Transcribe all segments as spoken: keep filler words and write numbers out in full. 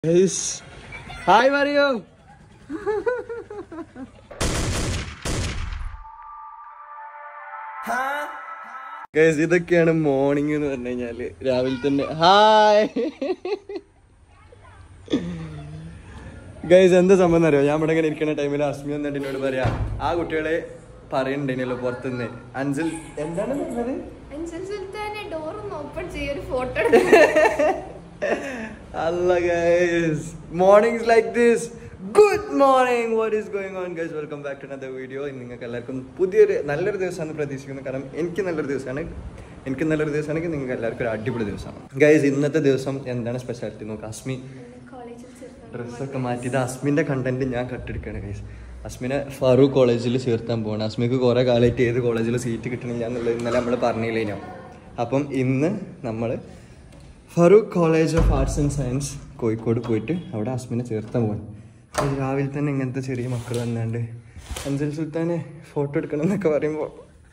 Guys, hi Mario. Guys, ഇതൊക്കെയാണ് morning എന്ന് പറഞ്ഞു കഴിഞ്ഞാല് രാവിലെ തന്നെ ഹായ് ഗൈസ് എന്താ സംഭവം അറിയോ? ഞാൻ ഇവിടെ ഇങ്ങനെ ഇരിക്കുന്ന ടൈമിൽ അസ്മി വന്നിട്ട് എന്നോട് പറയാ ആ കുട്ടികളെ പറയുന്നുണ്ടല്ലോ പുറത്തുനിന്ന് അഞ്ചൽ എന്താണ് പറഞ്ഞത്? Allah guys, mornings like this. Good morning. What is going on guys? Welcome back to another video. നിങ്ങൾക്ക് എല്ലാവർക്കും പുതിയൊരു നല്ലൊരു ദിവസമാണ് പ്രതീക്ഷിക്കുന്നത്. കാരണം എനിക്ക് നല്ലൊരു ദിവസമാണ് എനിക്ക് നല്ലൊരു ദിവസമാണെങ്കിൽ നിങ്ങൾക്ക് എല്ലാവർക്കും ഒരു അടിപൊളി ദിവസമാണ് ഗൈസ്. ഇന്നത്തെ ദിവസം എന്താണ് സ്പെഷ്യാലിറ്റി നോക്കാം. അസ്മി ഡ്രസ്സൊക്കെ മാറ്റിയത് അസ്മിൻ്റെ കണ്ടന്റ് ഞാൻ കട്ടെടുക്കുകയാണ് ഗൈസ്. അസ്മിനെ ഫറൂഖ് കോളേജിൽ ചേർത്താൻ പോവാണ്. അസ്മിക്ക് കുറേ കാലമായിട്ട് ഏത് കോളേജിൽ സീറ്റ് കിട്ടണില്ല എന്നുള്ളത് ഇന്നലെ നമ്മൾ പറഞ്ഞില്ലേനോ. അപ്പം ഇന്ന് നമ്മൾ Farook college of arts and science Kozhikode പോയിട്ട് അവിടെ അസ്മിനെ ചേർത്താൻ പോകണം. രാവിലെ തന്നെ ഇങ്ങനത്തെ ചെറിയ മക്കൾ വന്നാണ്ട് അഞ്ചൽ സുൽത്താനെ ഫോട്ടോ എടുക്കണം എന്നൊക്കെ പറയുമ്പോൾ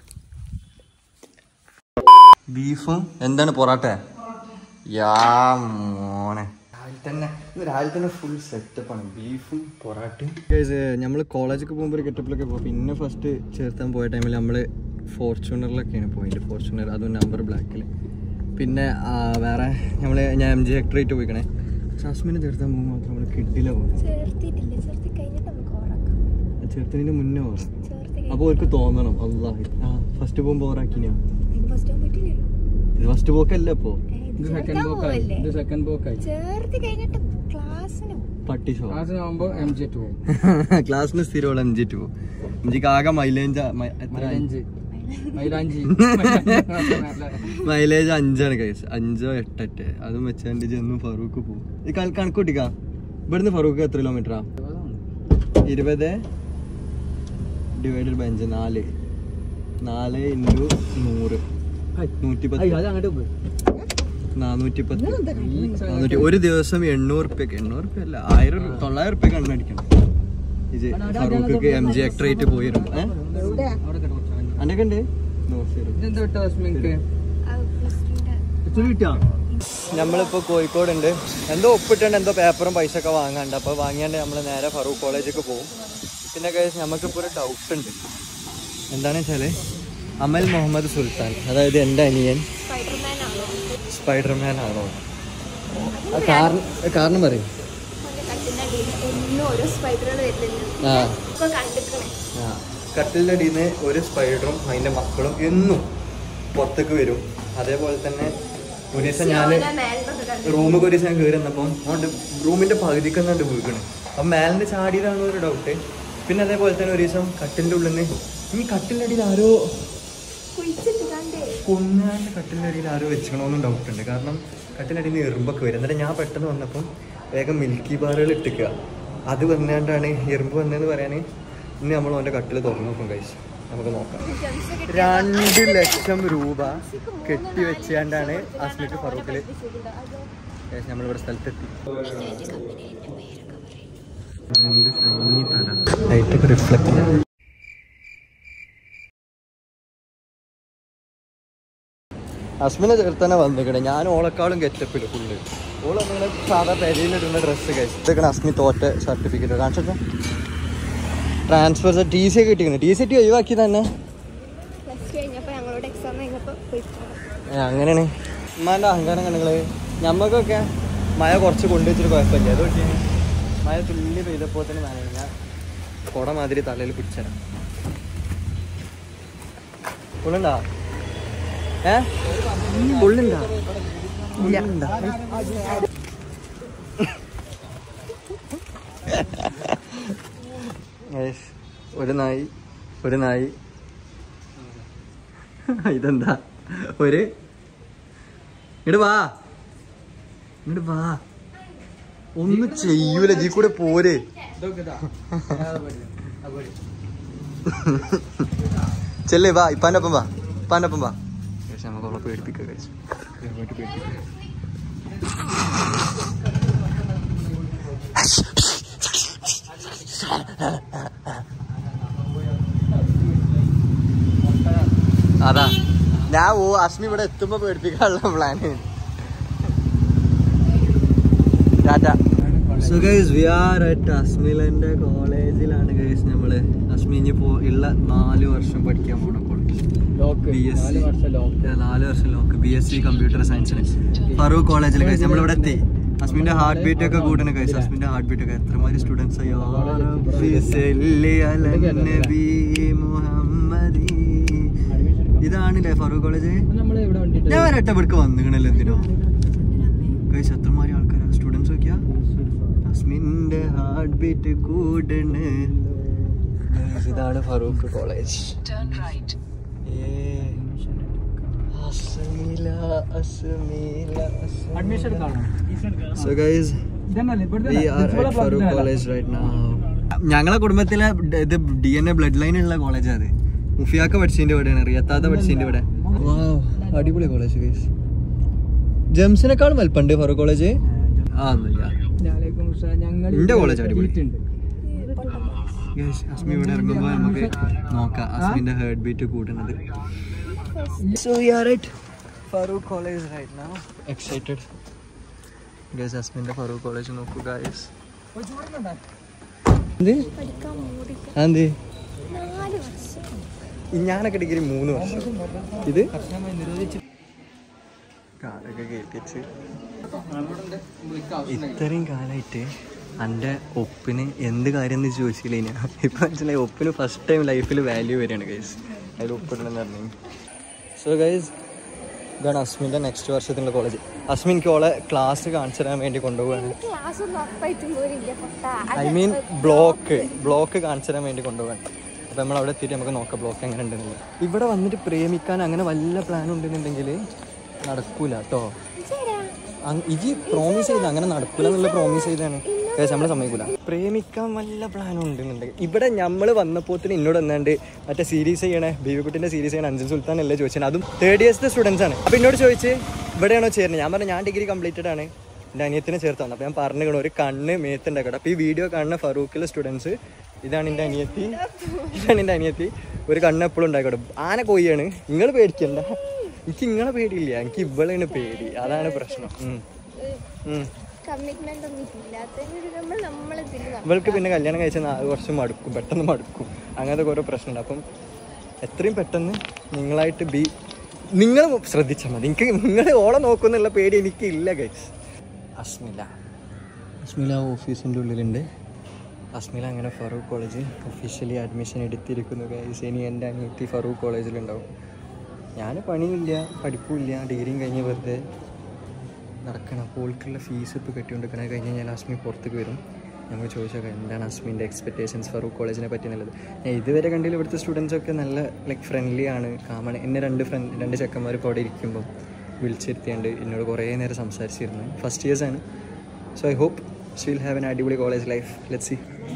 ബീഫും എന്താണ് പൊറാട്ട യാ മോനെ രാവിലെ തന്നെ രാവിലെ തന്നെ ഫുൾ സെറ്റപ്പാണ് ബീഫും പൊറാട്ടയും. നമ്മൾ കോളേജൊക്കെ പോകുമ്പോൾ ഒരു ഗെറ്റപ്പിലൊക്കെ പോകും. പിന്നെ ഫസ്റ്റ് ചേർത്താൻ പോയ ടൈമിൽ നമ്മൾ ഫോർച്യൂണറിലൊക്കെയാണ് പോയിട്ട് ഫോർച്യൂണർ അതും നമ്പർ ബ്ലാക്കിൽ. പിന്നെ വേറെ നമ്മൾ ഞാൻ എം ജി ഹെക്ടറേറ്റ് പോയിക്കണേ. അസ്മിനെ ചേർത്താൻ പോകുമ്പോൾ മാത്രം നമ്മൾ കിഡില പോകും. ചേർത്തതിന് മുന്നേ പോകാം. അപ്പോൾ അവർക്ക് തോന്നണം അല്ലാ ആ ഫസ്റ്റ് പോകുമ്പോൾ ഓറാക്കിനാ. ഇത് ഫസ്റ്റ് പോക്കല്ല ഇപ്പോ പട്ടി ഷോ ക്ലാസ്സിന് സ്ഥിരമുള്ള എം ജി ടു പോകും. എം ജിക്ക് ആകെ മൈലേജ് മൈലേജ് അഞ്ചാണ് കൈസ്. അഞ്ചോ എട്ടെട്ട് അതും വെച്ചാണ്ട് ചെന്നും ഫറൂഖ് പോകും. ഈ കണക്കൂട്ടിക്കാ ഇവിടുന്ന് ഫറൂഖ് എത്ര കിലോമീറ്ററാ? ഇരുപത് ഡിവൈഡഡ് ബൈ അഞ്ച് നാല് നാല് ഇൻറ്റു നൂറ് നൂറ്റി പത്ത് നാനൂറ്റി പത്ത് നാനൂറ്റി ഒരു ദിവസം എണ്ണൂറ് റുപ്യക്ക് എണ്ണൂറ് റുപ്യ അല്ല ആയിരം തൊള്ളായിരം റുപ്യക്ക് എണ്ണ അടിക്കണം. ഇത് ഫറൂഖ് എം ജി ഹെക്ടറേറ്റ് പോയിരുന്നു. അനൊക്കെ ഉണ്ട്. നമ്മളിപ്പോ കോഴിക്കോടുണ്ട്. എന്തോ ഒപ്പിട്ടുണ്ട് എന്തോ പേപ്പറും പൈസ ഒക്കെ വാങ്ങാണ്ട്. അപ്പൊ വാങ്ങിയാണ്ട് നമ്മൾ നേരെ ഫറൂഖ് കോളേജിലേക്ക് പോകും. പിന്നെ നമുക്കിപ്പോൾ ഒരു ഡൗട്ട് ഉണ്ട്. എന്താണെന്ന് വെച്ചാല് അമൽ മുഹമ്മദ് സുൽത്താൻ അതായത് എൻ്റെ അനിയൻ സ്പൈഡർമാൻ ആണോ? കാരണം പറയും. ആ ആ കട്ടിലിൻ്റെ അടിയിൽ നിന്ന് ഒരു സ്പൈഡറും അതിൻ്റെ മക്കളും എന്നും പുറത്തേക്ക് വരും. അതേപോലെ തന്നെ ഒരു ദിവസം ഞാൻ റൂമിൽ ഒരു ദിവസം കയറി വന്നപ്പം അതുകൊണ്ട് റൂമിൻ്റെ പകുതിക്ക് തന്നെയുണ്ട് വീഴണം. അപ്പം മേലിൻ്റെ ചാടിയതാണ് ഒരു ഡൗട്ട്. പിന്നെ അതേപോലെ തന്നെ ഒരു ദിവസം കട്ടിലിൻ്റെ ഉള്ളിൽ നിന്ന് ഈ കട്ടിലിൻ്റെ അടിയിൽ ആരോ കൊന്നാണ്ട് കട്ടിലിൻ്റെ അടിയിൽ ആരോ വെച്ചിക്കണമെന്നും ഡൗട്ടുണ്ട്. കാരണം കട്ടിലിൻ്റെ അടിയിൽ നിന്ന് എറുമ്പൊക്കെ വരും. എന്നിട്ട് ഞാൻ പെട്ടെന്ന് വന്നപ്പം വേഗം മിൽക്കി ബാറുകൾ ഇട്ടിക്കുക. അത് വന്നാണ്ടാണ് എറുമ്പ് വന്നതെന്ന് പറയാൻ ഇനി നമ്മൾ അവൻ്റെ കട്ടിൽ തുറന്നു നോക്കും ഗൈസ്. നമുക്ക് നോക്കാം. രണ്ട് ലക്ഷം രൂപ കെട്ടി വെച്ചാണ്ടാണ് അസ്മിക്ക് ഫറൂഖിൽ നമ്മളിവിടെ സ്ഥലത്തെത്തി. റിഫ്ലക്ട് അസ്മിനെ ചേർത്തന്നെ വന്നിക്കണേ. ഞാൻ ഓളെക്കാളും ഗെറ്റപ്പിൽ ഫുള്ള് ഓളങ്ങനെ സാധാ പെരയിലിടുന്ന ഡ്രസ്സ് കഴിച്ചിട്ട് അസ്മി തോറ്റ സർട്ടിഫിക്കറ്റ് കാണിച്ചോ. ട്രാൻസ്ഫർ ടി സി ഒക്കെ കിട്ടിയിരുന്നു. ടി സി ടി ഒഴിവാക്കി തന്നെ അങ്ങനെയാണ്. ഉമ്മാൻ്റെ അഹങ്കാരം കണ്ടെങ്കിൽ ഞമ്മക്കൊക്കെ മഴ കുറച്ച് കൊണ്ടുവച്ചിട്ട് കുഴപ്പമില്ല. അത് പറ്റിയ മഴ തുള്ളി പെയ്തപ്പോൾ തന്നെ നനഞ്ഞ ഞാൻ കുട മാതിരി തലയിൽ പിടിച്ചരാം. പുള്ളുണ്ടാ ഏ പുള്ളുണ്ടാ ഇല്ല ഒരു നായി ഒരു നായി ഇതെന്താ ഒരു ഇങ്ങോട്ട് വാ ഇങ്ങോട്ട് വാ ഒന്നും ചെയ്യൂല ജി കൂടെ പോരെ. ചെല്ലേ വാ ഇപ്പാൻ്റെ ഒപ്പം വാ ഇപ്പാൻ്റെ ഒപ്പം വാ. നമുക്ക് അവളെ പേടിപ്പിക്കുക കഴിച്ചു പേടിപ്പിക്കുക. അതാ ഞാൻ ഓ അസ്മി ഇവിടെ എത്തുമ്പോ പേടിപ്പിക്കാനുള്ള plan. Tata So guys, we are at അസ്മിലന്റെ കോളേജിലാണ് ഗൈസ് നമ്മള്. അസ്മി ഇനിയിപ്പോ ഉള്ള നാല് വർഷം പഠിക്കാൻ പോണ കോളേജ്, നാല് വർഷം lock, B S C computer സയൻസിന് ഫറൂഖ് കോളേജിൽ ഗൈസ് നമ്മളിവിടെ എത്തി. അസ്മിന്റെ ഹാർട്ട് ബീറ്റ് ഒക്കെ കൂട്ടുന്ന ഗൈസ്, അസ്മിന്റെ ഹാർട്ട് ബീറ്റ് ഒക്കെ എത്രമാതിരി സ്റ്റുഡൻസ്. ഇതാണല്ലേ ഫറൂഖ് കോളേജ്. ഞാൻ ഒരട്ട ഇവിടേക്ക് വന്നിക്കണല്ലോ എന്തിനോ ഗൈസ്. എത്രമാതിരി ആൾക്കാരാ സ്റ്റുഡൻസ് നോക്കിയാ. അസ്മിന്റെ ഹാർട്ട് ബീറ്റ് കൂടണ്. ഇതാണ് Farook college. So guys, we are at Farooq College right now. ഞങ്ങളെ കുടുംബത്തിലെ ഇത് D N A blood line ഉള്ള കോളേജാ അത്. മുഫിയാക്ക പഠിച്ചതിന്റെ ഇവിടെയാണ്, റിയത്താത്ത പഠിച്ചതിന്റെ ഇവിടെ. അടിപൊളി കോളേജ് ഗൈസ്. ജംസിനേക്കാളും വലുപ്പുണ്ട് ഫറൂഖ് കോളേജ്. ആ ഒന്നുമില്ല, എന്റെ കോളേജ് അടിപൊളി. അസ്മി ഇവിടെ ഇറങ്ങുമ്പോൾ നമുക്ക് നോക്കാം അസ്മിന്റെ ഹാർട്ട് ബീറ്റ് കൂട്ടുന്നത്. So we are at Farooq College right now. Excited. Guys, Asminda Farooq College നോക്കൂ guys. എന്ത്? എന്ത്? ഞാനൊക്കെ ഡിഗ്രി മൂന്ന് വർഷം. ഇത് കാലൊക്കെ കേട്ടിച്ച് ഇത്രയും കാലമായിട്ട് എൻ്റെ ഒപ്പിന് എന്ത് കാര്യം എന്ന് ചോദിച്ചില്ല. ഞാൻ ഇപ്പം മനസ്സിലായി ഒപ്പിന് ഫസ്റ്റ് ടൈം ലൈഫിൽ വാല്യൂ വരികയാണ് ഗൈസ്. അതിൽ ഒപ്പിടണമെന്ന് പറഞ്ഞു. സോ ഗൈസ്, ഇതാണ് അസ്മിൻ്റെ നെക്സ്റ്റ് വർഷത്തിൻ്റെ കോളേജ്. അസ്മിൻ എനിക്ക് ഓളെ ക്ലാസ് കാണിച്ചു തരാൻ വേണ്ടി കൊണ്ടുപോവാണ്. ഐ മീൻ ബ്ലോക്ക് ബ്ലോക്ക് കാണിച്ചു തരാൻ വേണ്ടി കൊണ്ടുപോകാൻ. അപ്പോൾ നമ്മൾ അവിടെ എത്തിയിട്ട് നമുക്ക് നോക്കാം ബ്ലോക്ക് എങ്ങനെ ഉണ്ടെന്നുള്ളത്. ഇവിടെ വന്നിട്ട് പ്രേമിക്കാൻ അങ്ങനെ വല്ല പ്ലാൻ ഉണ്ടെന്നുണ്ടെങ്കിൽ നടക്കൂല കേട്ടോ. ഇജി പ്രോമിസ് ചെയ്ത അങ്ങനെ നടക്കൂല എന്നുള്ള പ്രോമിസ് ചെയ്താണ് നമ്മളെ സമ്മതിക്കൂല. പ്രേമിക്കാൻ വല്ല പ്ലാനും ഉണ്ടെന്നുണ്ടെങ്കിൽ ഇവിടെ നമ്മൾ വന്നപ്പോത്തിന് എന്നോട് വന്നാണ്ട് മറ്റേ സീരീസ് ചെയ്യണേ ബീവിക്കുട്ടിൻ്റെ സീരീസ് ചെയ്യണേ അഞ്ചൽ സുൽത്താൻ അല്ലേ ചോദിച്ചത്. അതും തേർഡ് ഇയേഴ്സിൻ്റെ സ്റ്റുഡൻസ് ആണ്. അപ്പോൾ എന്നോട് ചോദിച്ച് ഇവിടെയാണോ ചേരുന്നത്. ഞാൻ പറഞ്ഞു ഞാൻ ഡിഗ്രി കംപ്ലീറ്റഡ് ആണ്, എൻ്റെ അനിയത്തിനെ ചേർത്ത് വന്നു. അപ്പോൾ ഞാൻ പറഞ്ഞു ഒരു കണ്ണ് മേത്തുണ്ടാക്കട്ടെ. അപ്പോൾ ഈ വീഡിയോ കാണുന്ന ഫറൂഖിലെ സ്റ്റുഡൻസ്, ഇതാണ് എൻ്റെ അനിയത്തി, ഇതാണ് എൻ്റെ അനിയത്തി. ഒരു കണ്ണ് എപ്പോഴും ഉണ്ടാക്കട്ടെ. ആന കൊയ്യാണ്, നിങ്ങൾ പേടിക്കണ്ട. എനിക്ക് നിങ്ങളെ പേടിയില്ല, എനിക്ക് ഇവളാണ് പേടി. അതാണ് പ്രശ്നം. ഇവൾക്ക് പിന്നെ കല്യാണം കഴിച്ച നാല് വർഷം മടുക്കും, പെട്ടെന്ന് മടുക്കും. അങ്ങനത്തെ ഓരോ പ്രശ്നമുണ്ട്. അപ്പം എത്രയും പെട്ടെന്ന് നിങ്ങളായിട്ട് ബി നിങ്ങൾ ശ്രദ്ധിച്ചാൽ മതി. എനിക്ക് നിങ്ങൾ ഓളെ നോക്കുന്നുള്ള പേടി എനിക്കില്ല ഗൈസ്. അസ്മില അസ്മില ഓഫീസിൻ്റെ ഉള്ളിലുണ്ട്. അസ്മില അങ്ങനെ ഫറൂഖ് കോളേജ് ഒഫീഷ്യലി അഡ്മിഷൻ എടുത്തിരിക്കുന്നു ഗൈസ്. ഇനി എൻ്റെ അനിയത്തി ഫറൂഖ് കോളേജിലുണ്ടാവും. ഞാൻ പണിയില്ല, പഠിപ്പില്ല, ഡിഗ്രിയും കഴിഞ്ഞ് വെറുതെ നടക്കണം. അപ്പോൾ ഓൾക്കുള്ള ഫീസ് ഇപ്പോൾ കെട്ടിക്കൊണ്ടിരിക്കണം. അത് കഴിഞ്ഞ് കഴിഞ്ഞാൽ അസ്മി പുറത്തേക്ക് വരും. നമുക്ക് ചോദിച്ചാൽ എന്താണ് അസ്മിൻ്റെ എക്സ്പെക്റ്റേഷൻസ് ഫറൂഖ് കോളേജിനെ പറ്റി എന്നുള്ളത്. ഞാൻ ഇതുവരെ കണ്ടില്ല ഇവിടുത്തെ സ്റ്റുഡൻസൊക്കെ നല്ല ലൈക്ക് ഫ്രണ്ട്ലി ആണ്, കാമാണ്. എന്നെ രണ്ട് ഫ്രണ്ട് രണ്ട് ചെക്കന്മാർ ഇപ്പോൾ അവിടെ ഇരിക്കുമ്പോൾ വിളിച്ചിരുത്തിയാണ്ട് എന്നോട് കുറേ നേരം സംസാരിച്ചിരുന്നു. ഫസ്റ്റ് ഇയേഴ്സ് ആണ്. So I hope she will have an അടിപൊളി കോളേജ് ലൈഫ്. Let's see.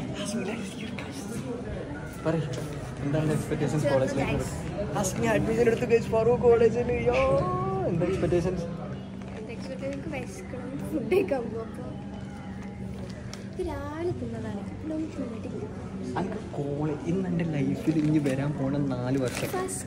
പറയ് എന്താണ് expectations college life? Asmi admission എടുത്ത് കഴിച്ച് ഫറൂഖ് കോളേജിൽ എന്താ എക്സ്പെക്റ്റേഷൻസ്? ഇന്ന് എൻ്റെ ലൈഫിൽ ഇനി വരാൻ പോണ നാല് വർഷം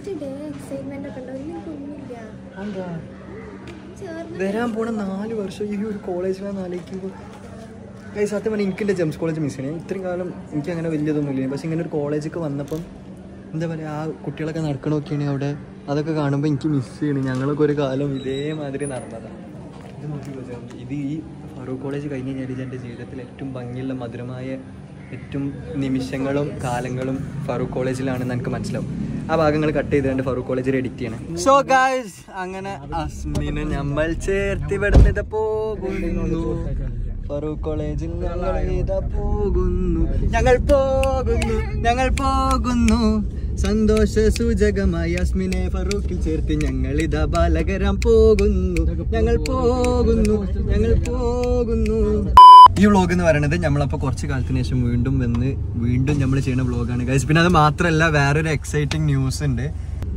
വരാൻ പോണ നാല് വർഷം ഈ ഒരു കോളേജിലാണ് ആലോചിക്കുമ്പോൾ സത്യം പറഞ്ഞാൽ എനിക്ക് എൻ്റെ ജെംസ് കോളേജ് മിസ് ചെയ്യണേ. ഇത്രയും കാലം എനിക്ക് അങ്ങനെ വലിയതൊന്നുമില്ല. പക്ഷേ ഇങ്ങനെ ഒരു കോളേജൊക്കെ വന്നപ്പം എന്താ പറയുക, ആ കുട്ടികളൊക്കെ നടക്കണമൊക്കെയാണ് അവിടെ. അതൊക്കെ കാണുമ്പോൾ എനിക്ക് മിസ് ചെയ്യണം. ഞങ്ങളൊക്കെ ഒരു കാലം ഇതേമാതിരി നടന്നതാണ്. ഇത് നോക്കിക്കോ, ഇത് ഈ ഫറൂഖ് കോളേജ് കഴിഞ്ഞ് കഴിഞ്ഞാൽ എൻ്റെ ജീവിതത്തിൽ ഏറ്റവും ഭംഗിയുള്ള മധുരമായ ഏറ്റവും നിമിഷങ്ങളും കാലങ്ങളും ഫറൂഖ് കോളേജിലാണെന്ന് എനിക്ക് മനസ്സിലാവും. ആ ഭാഗങ്ങൾ കട്ട് ചെയ്തുകൊണ്ട് ഫറൂഖ് കോളേജിൽ എഡിറ്റ് ചെയ്യണം. സോ ഗൈസ്, അങ്ങനെ അസ്മിനെ നമ്മൾ ചേർത്ത് വിടുന്നത് പോകുന്നു. ഫറൂഖ് കോളേജിൽ ഞങ്ങൾ ഇതാ പോകുന്നു, ഞങ്ങൾ പോകുന്നു, ഞങ്ങൾ പോകുന്നു. സന്തോഷ സൂചകമായി അസ്മിനെ ഫറൂഖിൽ ചേർത്ത് ഞങ്ങൾ ഇതാ ബാലകരാൻ പോകുന്നു, ഞങ്ങൾ പോകുന്നു, ഞങ്ങൾ പോകുന്നു. ഈ വ്ളോഗ് എന്ന് പറയുന്നത് നമ്മളപ്പോൾ കുറച്ച് കാലത്തിന് ശേഷം വീണ്ടും വന്ന് വീണ്ടും നമ്മൾ ചെയ്യുന്ന വ്ളോഗാണ് ഗൈസ്. പിന്നെ അത് മാത്രമല്ല വേറൊരു എക്സൈറ്റിംഗ് ന്യൂസ് ഉണ്ട്.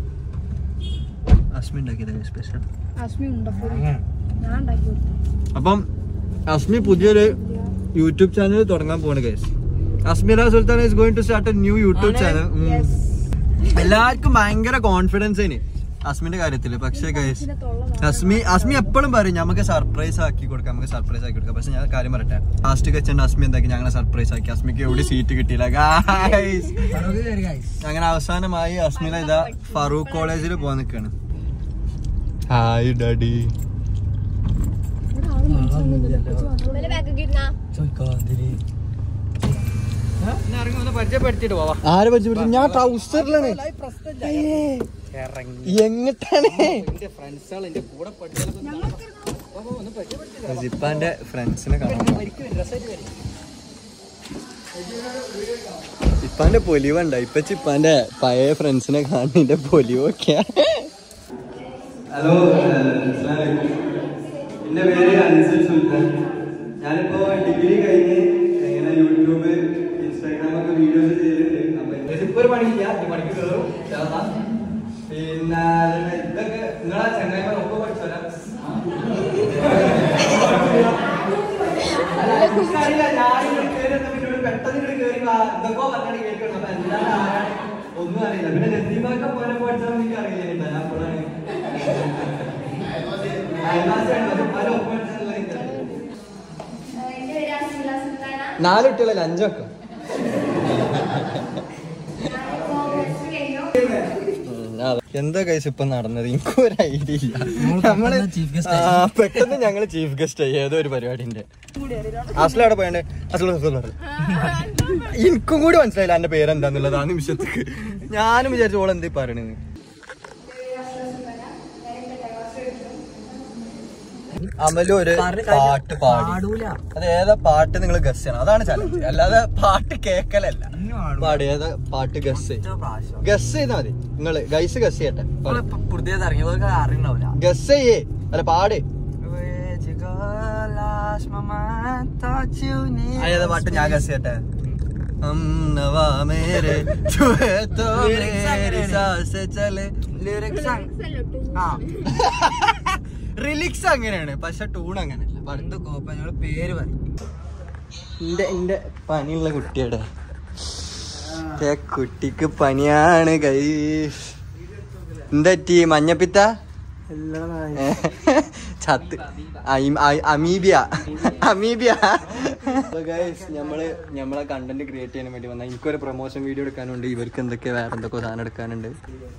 അസ്മി ഉണ്ടാക്കിയതാണ് സ്പെഷ്യൽ. അപ്പം അസ്മി പുതിയൊരു യൂട്യൂബ് ചാനൽ തുടങ്ങാൻ പോവാണ് guys. Asmira Sultan is going to start a new YouTube channel. എല്ലാവർക്കും ഭയങ്കര കോൺഫിഡൻസ് ആണ്. അസ്മിന്റെ കാര്യത്തില്. പക്ഷേ ഗൈസ് അസ്മി അസ്മി എപ്പോഴും പറയും നമുക്ക് സർപ്രൈസ് ആക്കി കൊടുക്കാം, നമുക്ക് സർപ്രൈസ് ആക്കി കൊടുക്കാം. പക്ഷെ ഞാൻ കാര്യം പറയട്ടെ, ലാസ്റ്റ് വെച്ചാൽ അസ്മി എന്താക്കി ഞങ്ങളെ സർപ്രൈസ് ആക്കി. അസ്മിക്ക് എവിടെ സീറ്റ് കിട്ടിയില്ല ഗൈസ്. അങ്ങനെ അവസാനമായി അസ്മിന ഇതാ ഫറൂഖ് കോളേജിൽ പോകാൻ നിൽക്കാണ്. Hi daddy. പരിചയപ്പെടുത്തിട്ട് പോവാ. ആരെ പരിചയപ്പെടുത്തി? ഞാൻ ട്രൗസറിലാണ്. എങ്ങട്ടാണ് ജിപ്പാന്റെ ഫ്രണ്ട്സിനെ കാണാൻ. ഇപ്പാന്റെ പൊലിവുണ്ട. ഇപ്പൊ ചിപ്പാന്റെ പഴയ ഫ്രണ്ട്സിനെ കാണുന്നതിന്റെ പൊലിവൊക്കെയാ. ഹലോ, എന്റെ പേര് അൻസൽ സുൽത്താൻ. ഞാനിപ്പോ ഡിഗ്രി കഴിഞ്ഞ് ഇങ്ങനെ യൂട്യൂബ് ഇൻസ്റ്റാഗ്രാം ഒക്കെ വീഡിയോസ് ചെയ്തിട്ടുണ്ട്. അപ്പൊ ഇപ്പൊ ഒരു പണിയില്ല, ഈ പണിക്ക് കയറും. പിന്നെ ഇതൊക്കെ നിങ്ങളെ ചങ്ങായിമാർ ഒപ്പം പഠിച്ചോരാ. അറിയില്ല, ഞാനിവിടെ കയറി എന്നോട് പെട്ടെന്ന് ഇവിടെ കയറി എന്തൊക്കെ പറഞ്ഞാണ് കേൾക്കണം. അപ്പൊ എന്താണ് ആരാണ് ഒന്നും അറിയില്ല. പിന്നെ നസീമൊക്കെ പോലെ പഠിച്ചാൽ എനിക്ക് അറിയില്ല. ഞാൻ അപ്പോഴാണ് നാല് കുട്ടികളല്ല, അഞ്ചൊക്കെ. എന്താ കേസ് ഇപ്പൊ നടന്നത്? എനിക്കും ഒരു ഐഡിയ ഇല്ല. നമ്മള് പെട്ടെന്ന് ഞങ്ങള് ചീഫ് ഗസ്റ്റ് ആയി ഏതോ ഒരു പരിപാടിന്റെ. അസ്ലവിടെ പോയണ്ടേ? അസ്ല എനിക്കും കൂടി മനസ്സിലായില്ല എന്റെ പേരെന്താന്നുള്ളത് ആ നിമിഷത്തേക്ക്. ഞാനും വിചാരിച്ചു ഓൾ എന്തേ പറയണെന്ന്. അമലും ഒരു പാട്ട് പാടി. അത് ഏതാ പാട്ട് നിങ്ങൾ ഗസ് ചെയ്യണം, അതാണ് ചലഞ്ച്. അല്ലാതെ പാട്ട് കേക്കലല്ല. പാടി ഏതാ പാട്ട് ഗസ് ഗസ് ചെയ്താ മതി. നിങ്ങള് ഗൈസ് ഗസ് ചെയ്യട്ടെ. ഗസ് ചെയ്യേ അല്ല പാട്. ഏതാ പാട്ട്? ഞാൻ ഗസ് ചെയ്യട്ടെ. റിലിക്സ് അങ്ങനെയാണ്, പക്ഷെ ടൂൺ അങ്ങനെയല്ല. പണ്ട് കോപ്പ പേര് പറയും. എന്റെ എന്റെ പനിയുള്ള കുട്ടിയുടെ കുട്ടിക്ക് പനിയാണ് ഗൈസ്. എന്താ ടീ? മഞ്ഞപ്പിത്ത ചത്ത് അമീബിയ അമീബിയ ഗൈസ്. നമ്മള് നമ്മളെ കണ്ടന്റ് ക്രിയേറ്റ് ചെയ്യാൻ വേണ്ടി വന്ന എനിക്കൊരു പ്രൊമോഷൻ വീഡിയോ എടുക്കാനുണ്ട്. ഇവർക്ക് എന്തൊക്കെ വേറെ എന്തൊക്കെ സാധനം എടുക്കാനുണ്ട്.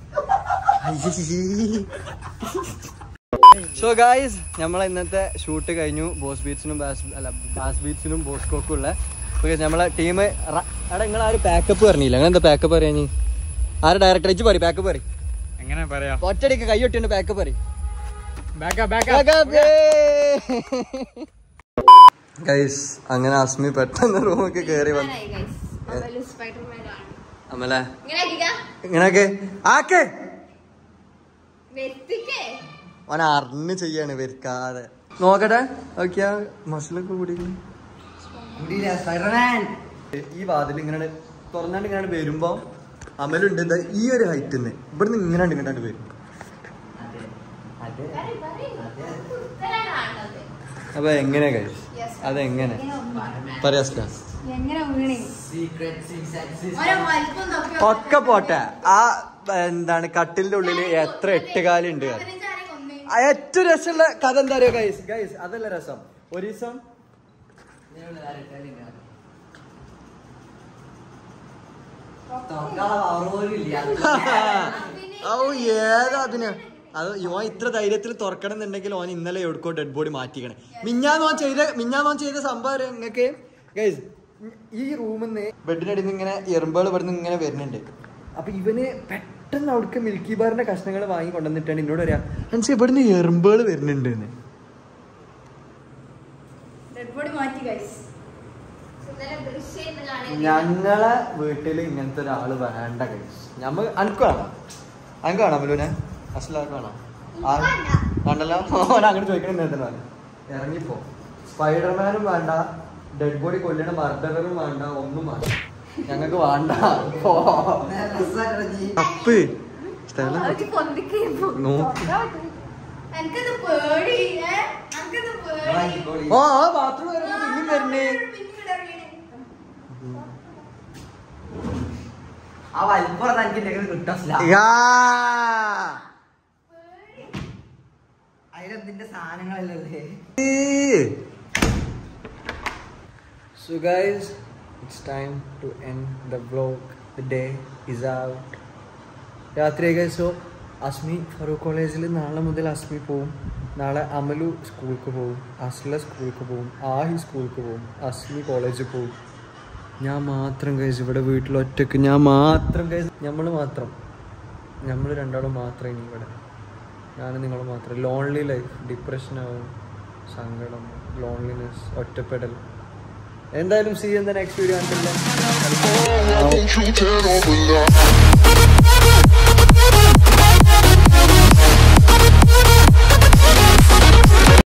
സോ ഗായ്സ്, നമ്മളെ ഇന്നത്തെ ഷൂട്ട് കഴിഞ്ഞു. ബോസ് ബീച്ചിനും അല്ല ബാസ് ബീച്ചിനും ബോസ്കോക്കും ഉള്ള നമ്മളെ ടീം. അവിടെ നിങ്ങൾ ആരും പാക്കപ്പ് പറഞ്ഞില്ല. അങ്ങനെ എന്താ പാക്കപ്പ് പറയാ? നീ ആരെ ഡയറക്ടർ വെച്ച് പറയും പാക്കപ്പ് പറയും. എങ്ങനെ പറയാ? ഒറ്റടിക്ക് കൈയൊട്ടിണ്ട് പാക്കപ്പ് പറയും. ഗൈസ് അങ്ങനെ അസ്മി പെട്ടെന്ന് റൂമൊക്കെ കയറി വന്നു. അമല ഇങ്ങനെയൊക്കെ ആക്കേ ഓൻ അറിഞ്ഞ് ചെയ്യാണ് വെറുക്കാതെ. നോക്കട്ടെ ഓക്കെയാ മസിലൊക്കെ കൂടി. ഈ വാതിൽ ഇങ്ങനെ തുറന്നാണ്ട് ഇങ്ങനെ വരുമ്പോ അമലുണ്ട് എന്താ ഈ ഒരു ഹൈറ്റിന്ന് ഇവിടുന്ന് ഇങ്ങനെ ഇങ്ങോട്ടാണ്ട് വരും. അപ്പൊ എങ്ങനെ കഴിച്ചു? അതെങ്ങനെ പറയാ? ഒക്കെ പോട്ടെ. ആ എന്താണ് കട്ടിലിന്റെ ഉള്ളില് എത്ര എട്ടുകാലുണ്ട്. ഏറ്റവും രസമുള്ള കഥ എന്താ അറിയോ ഗൈസ്? ഗൈസ് അതല്ല രസം. ഒരു ദിവസം ഓ ഏതാ അഭിനയം അത്. ഓൻ ഇത്ര ധൈര്യത്തിൽ തുറക്കണം എന്നുണ്ടെങ്കിൽ ഓൻ ഇന്നലെ എവിടെക്കോ ഡെഡ് ബോഡി മാറ്റിക്കണേ. മിഞ്ഞാന്ന് ഓൻ ചെയ്ത മിഞ്ഞാന്ന് ഓൻ ചെയ്ത സംഭവം നിങ്ങൾക്ക് ഗൈസ്. ഈ റൂമിൽ നിന്ന് ബെഡിനടിയിൽ നിന്ന് ഇങ്ങനെ എറുമ്പുകൾ ഇവിടുന്ന് ഇങ്ങനെ വരുന്നുണ്ട്. അപ്പൊ ഇവന് പെട്ടെന്ന് അവിടേക്ക് മിൽക്കി ബാറിന്റെ കഷ്ണങ്ങൾ വാങ്ങി കൊണ്ടുവന്നിട്ടാണ് എന്നോട് പറയാ മനസ്സിൽ ഇവിടുന്ന് എറുമ്പുകൾ വരുന്നുണ്ട് എന്ന്. ഞങ്ങളെ വീട്ടില് ഇങ്ങനത്തെ ഒരാള് വേണ്ട ഗൈസ്. ഞമ്മ അനക്ക് വേണം, അനക്ക് വേണം അമലുനെ അസ്ലാർക്ക് വേണം. വേണ്ടല്ലോ ഓൻ അങ്ങനെ ചോദിക്കണ എന്താണ് ഇറങ്ങിപ്പോ. സ്പൈഡർമാനും വേണ്ട, ഡെഡ് ബോഡി കൊല്ലണ മർഡറും വേണ്ട, ഒന്നും വേണ്ട. ഞങ്ങക്ക് വേണ്ട. അപ്പ് ഓ ആ ബാത്റൂം പിന്നെയും വരണേ. So guys, it's time to end the vlog. The day is out. രാത്രി guys, so അസ്മി ഫറൂഖ് കോളേജിൽ നാളെ മുതൽ അസ്മി പോവും. നാളെ അമലു സ്കൂൾക്ക് പോവും, അസ്ല സ്കൂൾക്ക് പോവും, ആഹി സ്കൂൾക്ക് പോവും, അസ്മി കോളേജിൽ പോവും. ഞാൻ മാത്രം കഴിച്ച് ഇവിടെ വീട്ടിൽ ഒറ്റക്ക് ഞാൻ മാത്രം കഴിച്ച് നമ്മൾ മാത്രം നമ്മൾ രണ്ടാളും മാത്രം ഇനി ഇവിടെ ഞാൻ നിങ്ങൾ മാത്രം. ലോൺലി ലൈഫ്, ഡിപ്രഷനാവും, സങ്കടം, ലോൺലിനെസ്, ഒറ്റപ്പെടൽ. എന്തായാലും see in the next video.